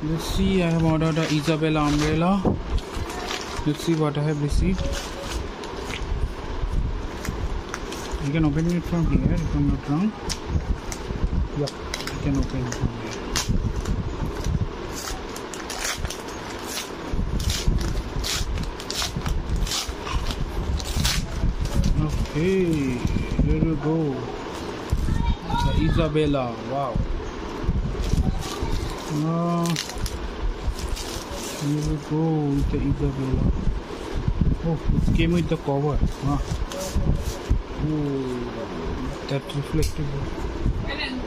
Let's see, I have ordered a ISABRELLA umbrella. Let's see what I have received. You can open it from here if I'm not wrong. Yep, you can open it from here. Okay, here you go. The ISABRELLA, wow. Here we go with the ISABRELLA. Oh, it came with the cover. Oh, that reflective.